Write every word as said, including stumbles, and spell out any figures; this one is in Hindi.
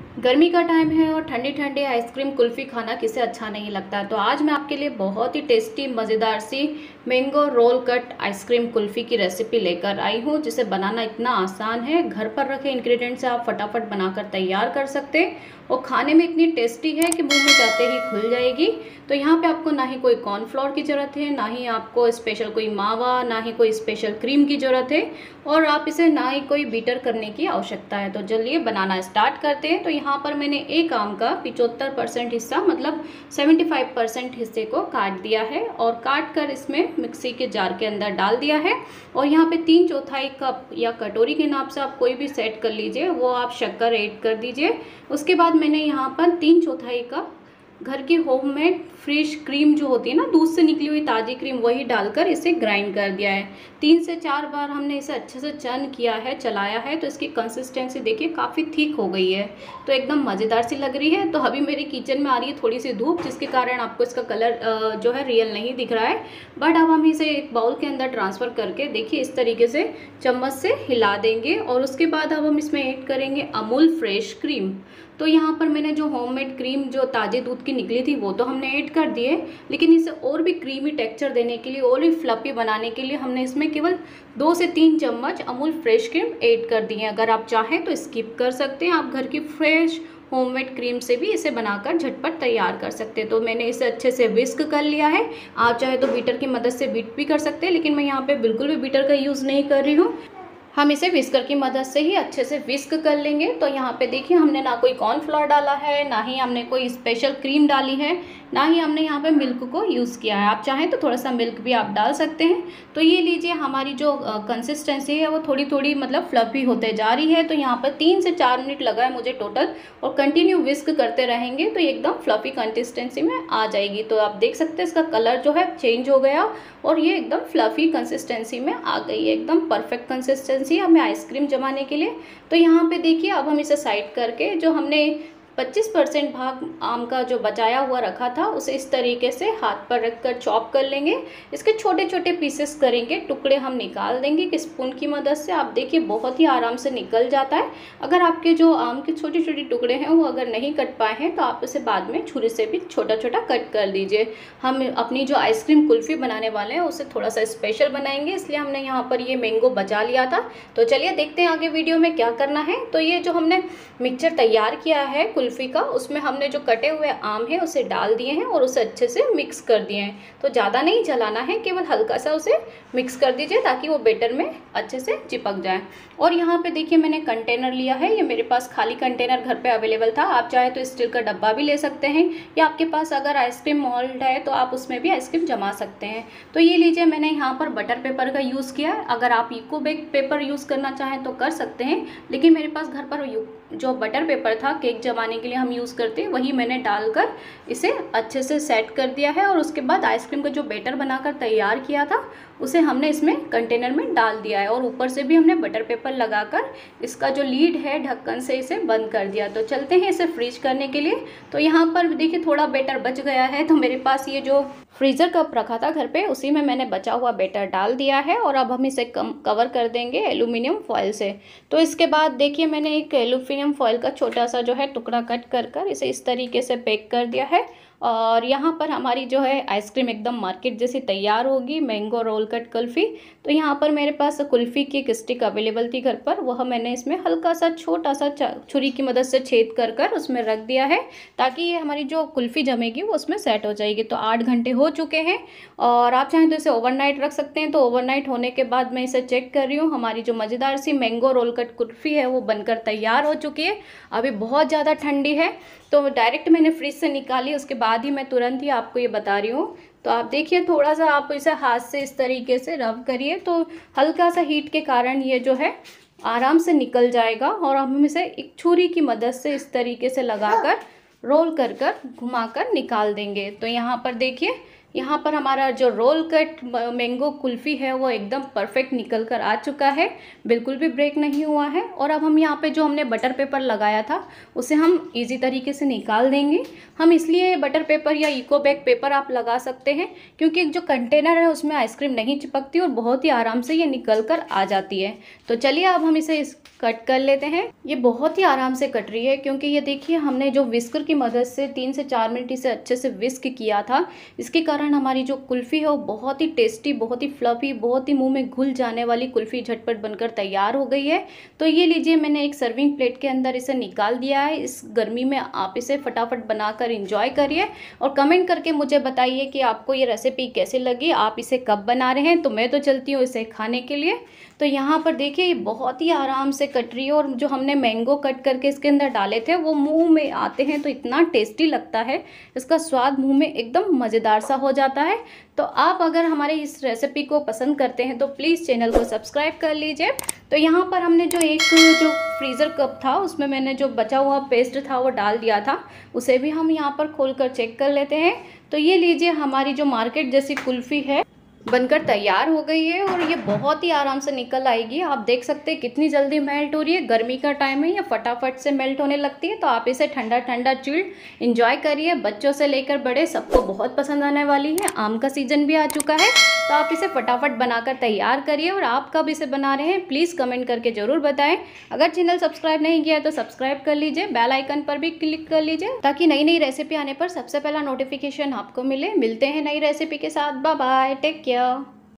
गर्मी का टाइम है और ठंडी ठंडी आइसक्रीम कुल्फ़ी खाना किसे अच्छा नहीं लगता। तो आज मैं आपके लिए बहुत ही टेस्टी मज़ेदार सी mango roll cut ice cream kulfi की रेसिपी लेकर आई हूँ, जिसे बनाना इतना आसान है। घर पर रखे इंग्रेडिएंट से आप फटाफट बनाकर तैयार कर सकते हैं और खाने में इतनी टेस्टी है कि मुंह में जाते ही खुल जाएगी। तो यहाँ पे आपको ना ही कोई कॉर्नफ्लोर की ज़रूरत है, ना ही आपको स्पेशल कोई मावा, ना ही कोई स्पेशल क्रीम की ज़रूरत है और आप इसे ना ही कोई बीटर करने की आवश्यकता है। तो चलिए बनाना स्टार्ट करते हैं। तो यहाँ पर मैंने एक आम का पिचहत्तर परसेंट हिस्सा मतलब पचहत्तर परसेंट हिस्से को काट दिया है और काट कर इसमें मिक्सी के जार के अंदर डाल दिया है। और यहाँ पे तीन चौथाई कप या कटोरी के नाप से आप कोई भी सेट कर लीजिए, वो आप शक्कर ऐड कर दीजिए। उसके बाद मैंने यहाँ पर तीन चौथाई कप घर की होममेड फ्रेश क्रीम जो होती है ना, दूध से निकली हुई ताज़ी क्रीम, वही डालकर इसे ग्राइंड कर दिया है। तीन से चार बार हमने इसे अच्छे से चर्न किया है, चलाया है, तो इसकी कंसिस्टेंसी देखिए काफ़ी थिक हो गई है, तो एकदम मज़ेदार सी लग रही है। तो अभी मेरे किचन में आ रही है थोड़ी सी धूप, जिसके कारण आपको इसका कलर जो है रियल नहीं दिख रहा है। बट अब हम इसे एक बाउल के अंदर ट्रांसफ़र करके देखिए इस तरीके से चम्मच से हिला देंगे और उसके बाद अब हम इसमें ऐड करेंगे अमूल फ्रेश क्रीम। तो यहाँ पर मैंने जो होममेड क्रीम जो ताज़े दूध की निकली थी वो तो हमने ऐड कर दिए, लेकिन इसे और भी क्रीमी टेक्सचर देने के लिए और भी फ्लफी बनाने के लिए हमने इसमें केवल दो से तीन चम्मच अमूल फ्रेश क्रीम ऐड कर दी है। अगर आप चाहें तो स्किप कर सकते हैं, आप घर की फ्रेश होममेड क्रीम से भी इसे बनाकर झटपट तैयार कर सकते हैं। तो मैंने इसे अच्छे से विस्क कर लिया है। आप चाहे तो बीटर की मदद से बीट भी कर सकते हैं, लेकिन मैं यहाँ पे बिल्कुल भी बीटर का यूज़ नहीं कर रही हूँ। हम इसे विस्कर की मदद से ही अच्छे से विस्क कर लेंगे। तो यहाँ पे देखिए हमने ना कोई कॉर्नफ्लोर डाला है, ना ही हमने कोई स्पेशल क्रीम डाली है, ना ही हमने यहाँ पे मिल्क को यूज़ किया है। आप चाहें तो थोड़ा सा मिल्क भी आप डाल सकते हैं। तो ये लीजिए हमारी जो कंसिस्टेंसी है वो थोड़ी थोड़ी मतलब फ्लफी होते जा रही है। तो यहाँ पर तीन से चार मिनट लगा है मुझे टोटल, और कंटिन्यू विस्क करते रहेंगे तो एकदम फ्लफी कंसिस्टेंसी में आ जाएगी। तो आप देख सकते हैं इसका कलर जो है चेंज हो गया और ये एकदम फ्लफी कंसिस्टेंसी में आ गई है, एकदम परफेक्ट कंसिस्टेंसी हमें आइसक्रीम जमाने के लिए। तो यहाँ पे देखिए अब हम इसे साइड करके जो हमने पच्चीस परसेंट भाग आम का जो बचाया हुआ रखा था उसे इस तरीके से हाथ पर रखकर चॉप कर लेंगे। इसके छोटे छोटे पीसेस करेंगे, टुकड़े हम निकाल देंगे कि स्पून की मदद से। आप देखिए बहुत ही आराम से निकल जाता है। अगर आपके जो आम के छोटे छोटे टुकड़े हैं वो अगर नहीं कट पाए हैं तो आप इसे बाद में छुरी से भी छोटा छोटा कट कर दीजिए। हम अपनी जो आइसक्रीम कुल्फ़ी बनाने वाले हैं उसे थोड़ा सा स्पेशल बनाएंगे, इसलिए हमने यहाँ पर ये मैंगो बचा लिया था। तो चलिए देखते हैं आगे वीडियो में क्या करना है। तो ये जो हमने मिक्सचर तैयार किया है कुल्फ़ी का, उसमें हमने जो कटे हुए आम है उसे डाल दिए हैं और उसे अच्छे से मिक्स कर दिए हैं। तो ज़्यादा नहीं चलाना है, केवल हल्का सा उसे मिक्स कर दीजिए ताकि वो बैटर में अच्छे से चिपक जाए। और यहाँ पे देखिए मैंने कंटेनर लिया है, ये मेरे पास खाली कंटेनर घर पे अवेलेबल था। आप चाहे तो स्टील का डब्बा भी ले सकते हैं, या आपके पास अगर आइसक्रीम मोल्ड है तो आप उसमें भी आइसक्रीम जमा सकते हैं। तो ये लीजिए मैंने यहाँ पर बटर पेपर का यूज़ किया है। अगर आप इको बेक पेपर यूज़ करना चाहें तो कर सकते हैं, लेकिन मेरे पास घर पर जो बटर पेपर था केक जमाने के लिए हम यूज़ करते हैं वही मैंने डालकर इसे अच्छे से सेट कर दिया है। और उसके बाद आइसक्रीम का जो बैटर बनाकर तैयार किया था उसे हमने इसमें कंटेनर में डाल दिया है और ऊपर से भी हमने बटर पेपर लगाकर इसका जो लीड है ढक्कन से इसे बंद कर दिया। तो चलते हैं इसे फ्रीज करने के लिए। तो यहाँ पर देखिए थोड़ा बैटर बच गया है, तो मेरे पास ये जो फ्रीज़र कप रखा था घर पे उसी में मैंने बचा हुआ बैटर डाल दिया है और अब हम इसे कम कवर कर देंगे एल्यूमिनियम फॉयल से। तो इसके बाद देखिए मैंने एक एल्यूमिनियम फॉयल का छोटा सा जो है टुकड़ा कट कर कर इसे इस तरीके से पैक कर दिया है। और यहाँ पर हमारी जो है आइसक्रीम एकदम मार्केट जैसी तैयार होगी, मैंगो रोल कट कुल्फ़ी। तो यहाँ पर मेरे पास कुल्फ़ी की एक स्टिक अवेलेबल थी घर पर, वह मैंने इसमें हल्का सा छोटा सा छुरी की मदद से छेद कर कर उसमें रख दिया है ताकि ये हमारी जो कुल्फ़ी जमेगी वो उसमें सेट हो जाएगी। तो आठ घंटे हो चुके हैं और आप चाहें तो इसे ओवरनाइट रख सकते हैं। तो ओवरनाइट होने के बाद मैं इसे चेक कर रही हूँ, हमारी जो मज़ेदार सी मैंगो रोल कट कुल्फ़ी है वो बनकर तैयार हो चुकी है। अभी बहुत ज़्यादा ठंडी है तो डायरेक्ट मैंने फ्रिज से निकाली, उसके बाद ही मैं तुरंत ही आपको ये बता रही हूँ। तो आप देखिए थोड़ा सा आप इसे हाथ से इस तरीके से रब करिए तो हल्का सा हीट के कारण ये जो है आराम से निकल जाएगा। और हम इसे एक छुरी की मदद से इस तरीके से लगाकर रोल कर कर घुमाकर निकाल देंगे। तो यहाँ पर देखिए यहाँ पर हमारा जो रोल कट मैंगो कुल्फ़ी है वो एकदम परफेक्ट निकल कर आ चुका है, बिल्कुल भी ब्रेक नहीं हुआ है। और अब हम यहाँ पे जो हमने बटर पेपर लगाया था उसे हम इजी तरीके से निकाल देंगे। हम इसलिए बटर पेपर या इको बैग पेपर आप लगा सकते हैं क्योंकि जो कंटेनर है उसमें आइसक्रीम नहीं चिपकती और बहुत ही आराम से ये निकल कर आ जाती है। तो चलिए अब हम इसे इस कट कर लेते हैं। ये बहुत ही आराम से कट रही है क्योंकि ये देखिए हमने जो विस्कर की मदद से तीन से चार मिनट इसे अच्छे से विस्क किया था। इसके कारण हमारी जो कुल्फ़ी है वो बहुत ही टेस्टी, बहुत ही फ्लफी, बहुत ही मुंह में घुल जाने वाली कुल्फ़ी झटपट बनकर तैयार हो गई है। तो ये लीजिए, मैंने एक सर्विंग प्लेट के अंदर इसे निकाल दिया है। इस गर्मी में आप इसे फटाफट बनाकर इंजॉय करिए और कमेंट करके मुझे बताइए कि आपको ये रेसिपी कैसे लगी, आप इसे कब बना रहे हैं। तो मैं तो चलती हूँ इसे खाने के लिए। तो यहाँ पर देखिए ये बहुत ही आराम से कट रही है और जो हमने मैंगो कट करके इसके अंदर डाले थे वो मुंह में आते हैं तो इतना टेस्टी लगता है, इसका स्वाद मुंह में एकदम मज़ेदार सा हो जाता है। तो आप अगर हमारे इस रेसिपी को पसंद करते हैं तो प्लीज़ चैनल को सब्सक्राइब कर लीजिए। तो यहाँ पर हमने जो एक जो फ्रीज़र कप था उसमें मैंने जो बचा हुआ पेस्ट था वो डाल दिया था, उसे भी हम यहाँ पर खोल कर चेक कर लेते हैं। तो ये लीजिए, हमारी जो मार्केट जैसी कुल्फ़ी है बनकर तैयार हो गई है और ये बहुत ही आराम से निकल आएगी। आप देख सकते हैं कितनी जल्दी मेल्ट हो रही है। गर्मी का टाइम है, ये फटाफट से मेल्ट होने लगती है। तो आप इसे ठंडा ठंडा चिल्ड एंजॉय करिए, बच्चों से लेकर बड़े सबको बहुत पसंद आने वाली है। आम का सीजन भी आ चुका है तो आप इसे फटाफट बनाकर तैयार करिए। और आप कब इसे बना रहे हैं प्लीज़ कमेंट करके ज़रूर बताएं। अगर चैनल सब्सक्राइब नहीं किया है तो सब्सक्राइब कर लीजिए, बेल आइकन पर भी क्लिक कर लीजिए ताकि नई नई रेसिपी आने पर सबसे पहला नोटिफिकेशन आपको मिले। मिलते हैं नई रेसिपी के साथ, बाय बाय, टेक केयर।